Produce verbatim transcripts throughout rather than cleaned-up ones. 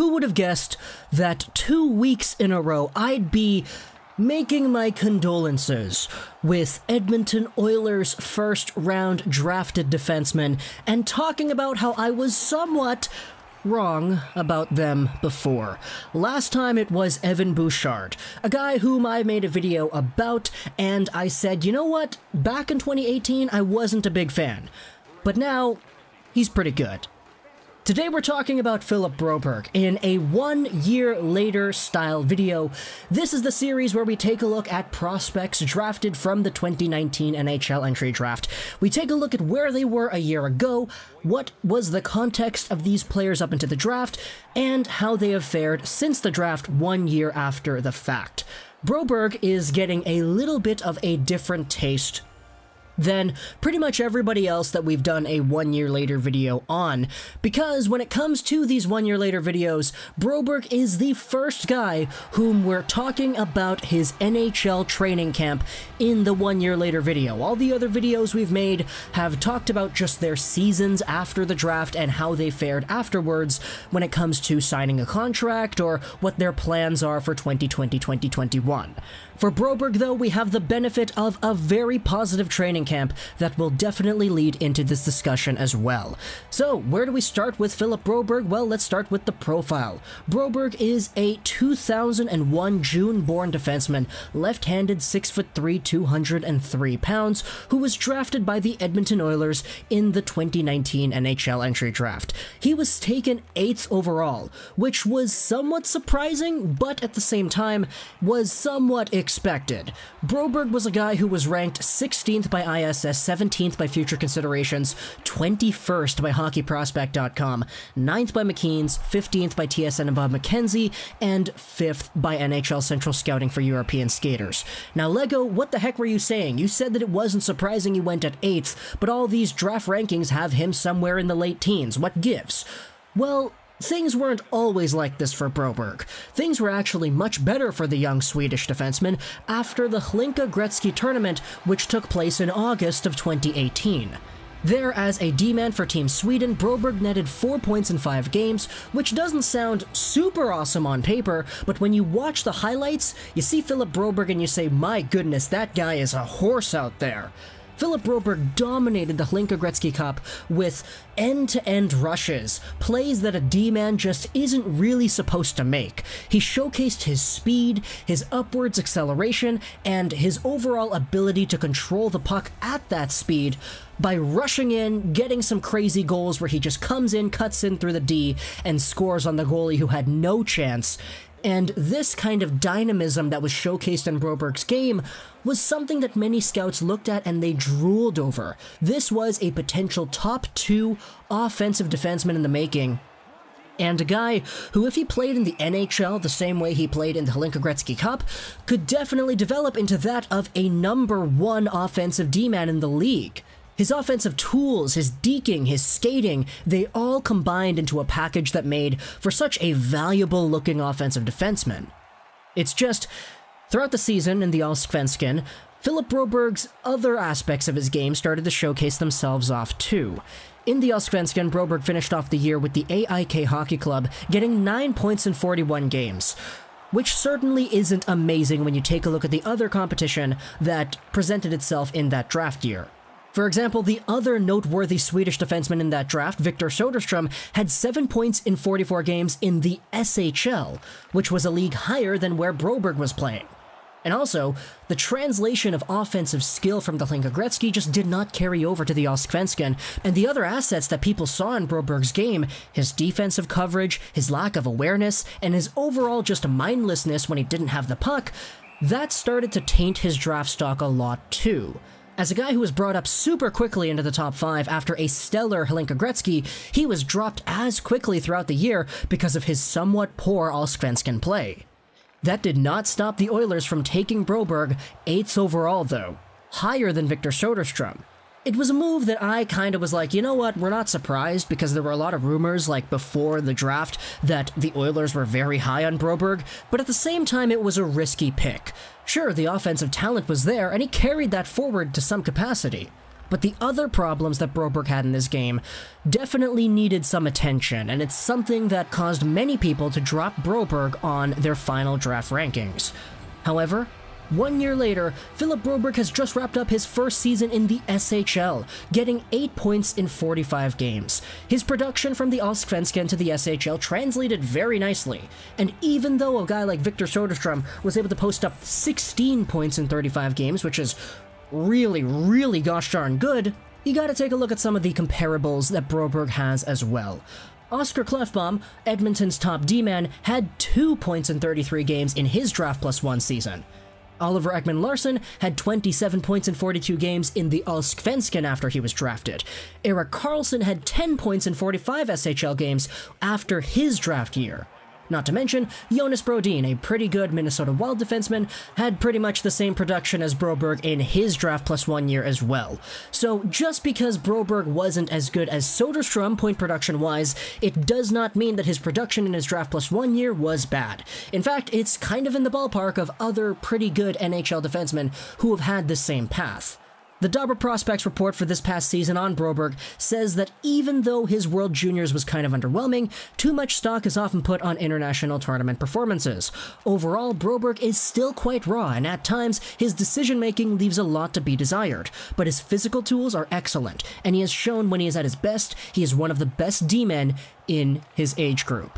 Who would have guessed that two weeks in a row I'd be making my condolences with Edmonton Oilers first round drafted defenseman and talking about how I was somewhat wrong about them before. Last time it was Evan Bouchard, a guy whom I made a video about, and I said, you know what, back in twenty eighteen I wasn't a big fan, but now he's pretty good. Today we're talking about Philip Broberg in a one-year-later style video. This is the series where we take a look at prospects drafted from the twenty nineteen N H L Entry Draft. We take a look at where they were a year ago, what was the context of these players up into the draft, and how they have fared since the draft one year after the fact. Broberg is getting a little bit of a different taste than pretty much everybody else that we've done a one year later video on, because when it comes to these one year later videos, Broberg is the first guy whom we're talking about his N H L training camp in the one year later video. All the other videos we've made have talked about just their seasons after the draft and how they fared afterwards when it comes to signing a contract or what their plans are for twenty twenty to twenty twenty-one. For Broberg, though, we have the benefit of a very positive training camp that will definitely lead into this discussion as well. So, where do we start with Philip Broberg? Well, let's start with the profile. Broberg is a two thousand one June-born defenseman, left-handed, six foot three, two hundred three pounds, who was drafted by the Edmonton Oilers in the twenty nineteen N H L Entry Draft. He was taken eighth overall, which was somewhat surprising, but at the same time was somewhat expected. expected. Broberg was a guy who was ranked sixteenth by I S S, seventeenth by Future Considerations, twenty-first by Hockey Prospect dot com, ninth by McKeen's, fifteenth by T S N and Bob McKenzie, and fifth by N H L Central Scouting for European Skaters. Now, Lego, what the heck were you saying? You said that it wasn't surprising he went at eighth, but all these draft rankings have him somewhere in the late teens. What gives? Well, things weren't always like this for Broberg. Things were actually much better for the young Swedish defenseman after the Hlinka Gretzky tournament, which took place in August of twenty eighteen. There, as a D-man for Team Sweden, Broberg netted four points in five games, which doesn't sound super awesome on paper, but when you watch the highlights, you see Philip Broberg and you say, my goodness, that guy is a horse out there. Philip Broberg dominated the Hlinka Gretzky Cup with end-to-end rushes, plays that a D-man just isn't really supposed to make. He showcased his speed, his upwards acceleration, and his overall ability to control the puck at that speed by rushing in, getting some crazy goals where he just comes in, cuts in through the D, and scores on the goalie who had no chance. And this kind of dynamism that was showcased in Broberg's game was something that many scouts looked at and they drooled over. This was a potential top two offensive defenseman in the making, and a guy who, if he played in the N H L the same way he played in the Hlinka Gretzky Cup, could definitely develop into that of a number one offensive D-man in the league. His offensive tools, his deking, his skating, they all combined into a package that made for such a valuable-looking offensive defenseman. It's just, throughout the season in the Allsvenskan, Philip Broberg's other aspects of his game started to showcase themselves off too. In the Allsvenskan, Broberg finished off the year with the A I K Hockey Club, getting nine points in forty-one games, which certainly isn't amazing when you take a look at the other competition that presented itself in that draft year. For example, the other noteworthy Swedish defenseman in that draft, Victor Soderstrom, had seven points in forty-four games in the S H L, which was a league higher than where Broberg was playing. And also, the translation of offensive skill from the Hlinka Gretzky just did not carry over to the Allsvenskan, and the other assets that people saw in Broberg's game, his defensive coverage, his lack of awareness, and his overall just mindlessness when he didn't have the puck, that started to taint his draft stock a lot too. As a guy who was brought up super quickly into the top five after a stellar Hlinka Gretzky, he was dropped as quickly throughout the year because of his somewhat poor Allsvenskan play. That did not stop the Oilers from taking Broberg eighth overall though, higher than Victor Soderstrom. It was a move that I kind of was like, you know what, we're not surprised, because there were a lot of rumors, like before the draft, that the Oilers were very high on Broberg, but at the same time it was a risky pick. Sure, the offensive talent was there, and he carried that forward to some capacity. But the other problems that Broberg had in this game definitely needed some attention, and it's something that caused many people to drop Broberg on their final draft rankings. However, one year later, Philip Broberg has just wrapped up his first season in the S H L, getting eight points in forty-five games. His production from the Allsvenskan to the S H L translated very nicely, and even though a guy like Victor Soderstrom was able to post up sixteen points in thirty-five games, which is really, really gosh darn good, you gotta take a look at some of the comparables that Broberg has as well. Oscar Klefbom, Edmonton's top D-man, had two points in thirty-three games in his Draft Plus One season. Oliver Ekman-Larsson had twenty-seven points in forty-two games in the Allsvenskan after he was drafted. Erik Karlsson had ten points in forty-five S H L games after his draft year. Not to mention, Jonas Brodin, a pretty good Minnesota Wild defenseman, had pretty much the same production as Broberg in his Draft Plus One year as well. So just because Broberg wasn't as good as Soderstrom point production-wise, it does not mean that his production in his Draft Plus One year was bad. In fact, it's kind of in the ballpark of other pretty good N H L defensemen who have had the same path. The Dobber Prospects report for this past season on Broberg says that even though his World Juniors was kind of underwhelming, too much stock is often put on international tournament performances. Overall, Broberg is still quite raw, and at times, his decision-making leaves a lot to be desired, but his physical tools are excellent, and he has shown when he is at his best, he is one of the best D-men in his age group.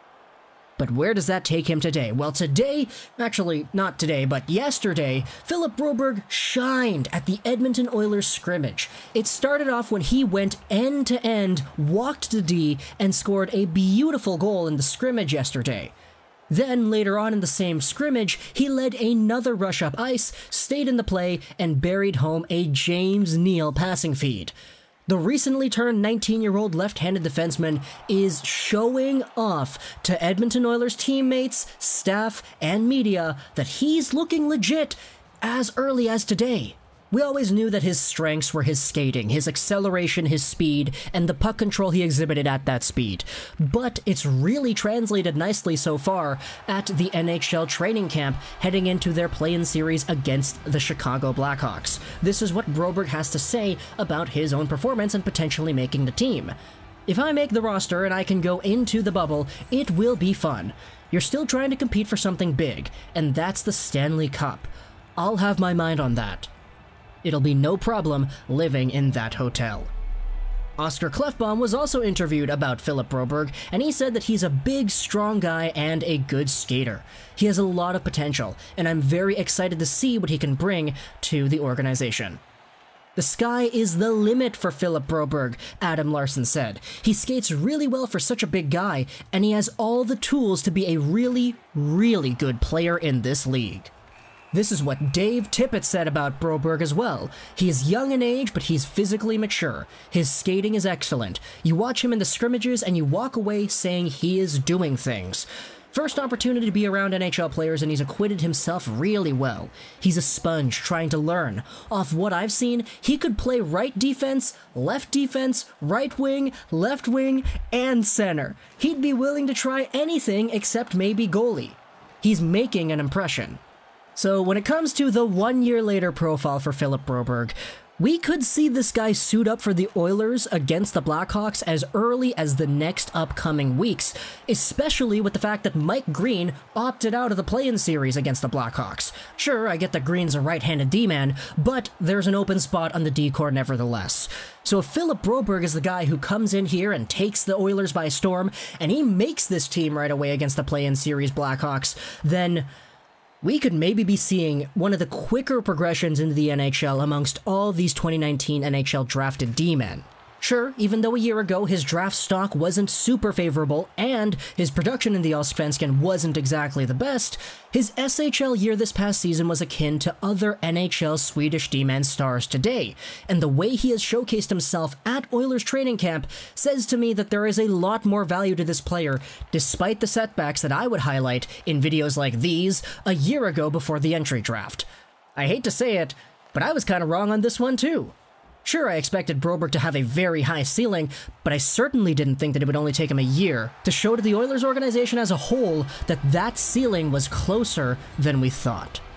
But where does that take him today? Well, today, actually not today, but yesterday, Philip Broberg shined at the Edmonton Oilers scrimmage. It started off when he went end to end, walked to D, and scored a beautiful goal in the scrimmage yesterday. Then, later on in the same scrimmage, he led another rush up ice, stayed in the play, and buried home a James Neal passing feed. The recently turned nineteen-year-old left-handed defenseman is showing off to Edmonton Oilers teammates, staff, and media that he's looking legit as early as today. We always knew that his strengths were his skating, his acceleration, his speed, and the puck control he exhibited at that speed. But it's really translated nicely so far at the N H L training camp heading into their play-in series against the Chicago Blackhawks. This is what Broberg has to say about his own performance and potentially making the team. If I make the roster and I can go into the bubble, it will be fun. You're still trying to compete for something big, and that's the Stanley Cup. I'll have my mind on that. It'll be no problem living in that hotel. Oscar Klefbom was also interviewed about Philip Broberg, and he said that he's a big, strong guy and a good skater. He has a lot of potential, and I'm very excited to see what he can bring to the organization. The sky is the limit for Philip Broberg, Adam Larsson said. He skates really well for such a big guy, and he has all the tools to be a really, really good player in this league. This is what Dave Tippett said about Broberg as well. He is young in age, but he's physically mature. His skating is excellent. You watch him in the scrimmages and you walk away saying he is doing things. First opportunity to be around N H L players, and he's acquitted himself really well. He's a sponge trying to learn. Off what I've seen, he could play right defense, left defense, right wing, left wing, and center. He'd be willing to try anything except maybe goalie. He's making an impression. So when it comes to the one year later profile for Philip Broberg, we could see this guy suit up for the Oilers against the Blackhawks as early as the next upcoming weeks, especially with the fact that Mike Green opted out of the play-in series against the Blackhawks. Sure, I get that Green's a right-handed D-man, but there's an open spot on the D-core nevertheless. So if Philip Broberg is the guy who comes in here and takes the Oilers by storm, and he makes this team right away against the play-in series Blackhawks, then we could maybe be seeing one of the quicker progressions into the N H L amongst all these twenty nineteen N H L drafted D-men. Sure, even though a year ago his draft stock wasn't super favorable and his production in the Allsvenskan wasn't exactly the best, his S H L year this past season was akin to other N H L Swedish D-man stars today, and the way he has showcased himself at Oilers training camp says to me that there is a lot more value to this player, despite the setbacks that I would highlight in videos like these a year ago before the entry draft. I hate to say it, but I was kind of wrong on this one too. Sure, I expected Broberg to have a very high ceiling, but I certainly didn't think that it would only take him a year to show to the Oilers organization as a whole that that ceiling was closer than we thought.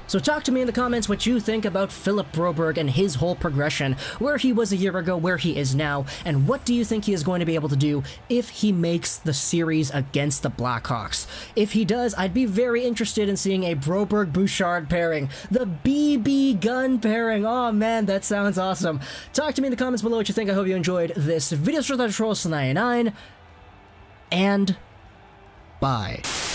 So talk to me in the comments what you think about Philip Broberg and his whole progression, where he was a year ago, where he is now, and what do you think he is going to be able to do if he makes the series against the Blackhawks. If he does, I'd be very interested in seeing a Broberg-Bouchard pairing, the B B gun pairing. Oh man, that sounds awesome. Talk to me in the comments below what you think. I hope you enjoyed this video. Trolls ninety-nine, and bye.